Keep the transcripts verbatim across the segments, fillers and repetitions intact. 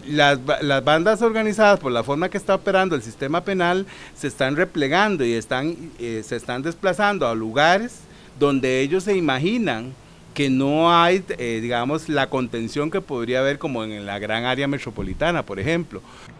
Las, las bandas organizadas, por la forma que está operando el sistema penal, se están replegando y están, eh, se están desplazando a lugares donde ellos se imaginan que no hay, eh, digamos, la contención que podría haber como en la gran área metropolitana, por ejemplo.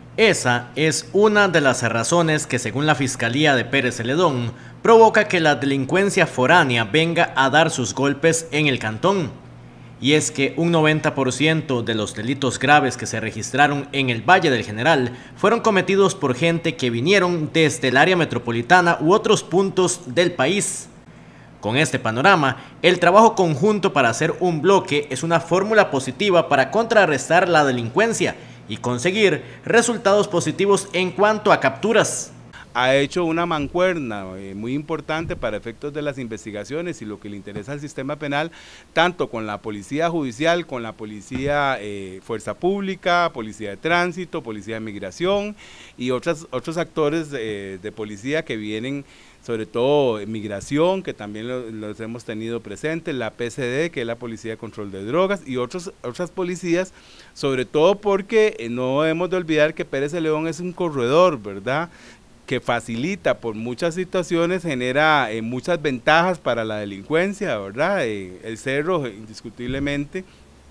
Esa es una de las razones que, según la Fiscalía de Pérez Celedón, provoca que la delincuencia foránea venga a dar sus golpes en el cantón. Y es que un noventa por ciento de los delitos graves que se registraron en el Valle del General fueron cometidos por gente que vinieron desde el área metropolitana u otros puntos del país. Con este panorama, el trabajo conjunto para hacer un bloque es una fórmula positiva para contrarrestar la delincuencia y conseguir resultados positivos en cuanto a capturas. Ha hecho una mancuerna eh, muy importante para efectos de las investigaciones y lo que le interesa al sistema penal, tanto con la policía judicial, con la policía eh, fuerza pública, policía de tránsito, policía de migración y otras, otros actores eh, de policía que vienen, sobre todo migración, que también lo, los hemos tenido presentes, la P C D, que es la Policía de Control de Drogas, y otros, otras policías, sobre todo porque eh, no hemos de olvidar que Pérez Celedón es un corredor, ¿verdad?, que facilita por muchas situaciones, genera eh, muchas ventajas para la delincuencia, ¿verdad? Eh, el cerro indiscutiblemente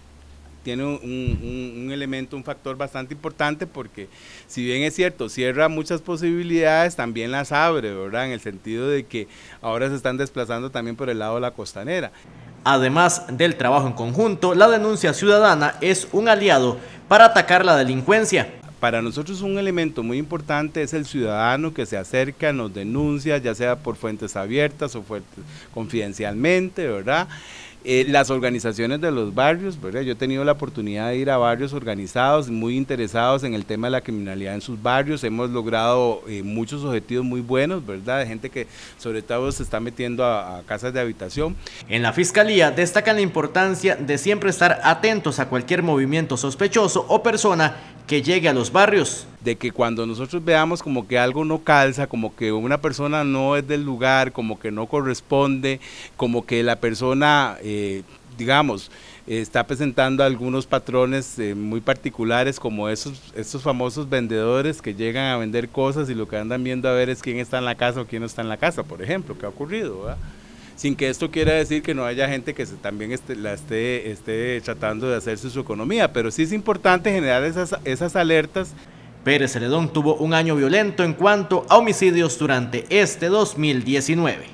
tiene un, un, un elemento, un factor bastante importante porque si bien es cierto, cierra muchas posibilidades, también las abre, ¿verdad? En el sentido de que ahora se están desplazando también por el lado de la costanera. Además del trabajo en conjunto, la denuncia ciudadana es un aliado para atacar la delincuencia. Para nosotros un elemento muy importante es el ciudadano que se acerca, nos denuncia, ya sea por fuentes abiertas o fuentes confidencialmente, ¿verdad? Eh, las organizaciones de los barrios, ¿verdad? Yo he tenido la oportunidad de ir a barrios organizados, muy interesados en el tema de la criminalidad en sus barrios, hemos logrado eh, muchos objetivos muy buenos, ¿verdad? De gente que sobre todo se está metiendo a, a casas de habitación. En la Fiscalía destacan la importancia de siempre estar atentos a cualquier movimiento sospechoso o persona que llegue a los barrios. De que cuando nosotros veamos como que algo no calza, como que una persona no es del lugar, como que no corresponde, como que la persona, eh, digamos, eh, está presentando algunos patrones eh, muy particulares, como esos, esos famosos vendedores que llegan a vender cosas y lo que andan viendo a ver es quién está en la casa o quién no está en la casa, por ejemplo, que ha ocurrido, ¿verdad? Sin que esto quiera decir que no haya gente que se, también esté, la esté, esté tratando de hacerse su economía, pero sí es importante generar esas, esas alertas. Pérez Celedón tuvo un año violento en cuanto a homicidios durante este dos mil diecinueve.